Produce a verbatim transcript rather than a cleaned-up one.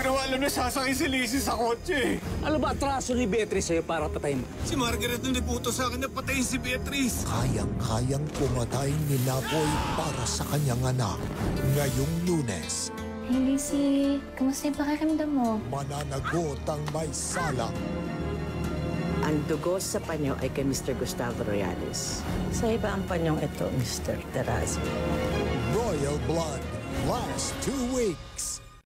ko naman alam na sasakay si Lizzie sa kotse. Ano ba atraso ni Beatrice sa'yo para patayin mo? Si Margaret nung nagputo sa akin na patayin si Beatrice. Kayang-kayang pumatay ni Napoy para sa kanyang anak. Ngayong Lunes. Hey, Lizzie. Kamusta yung pakiramdam mo? Mananagot ang may sala. Ang dugo sa panyo ay kay Mister Gustavo Royales. Sa iba ang panyong ito, Mister Terrazzo. Royal Blood. Last two weeks.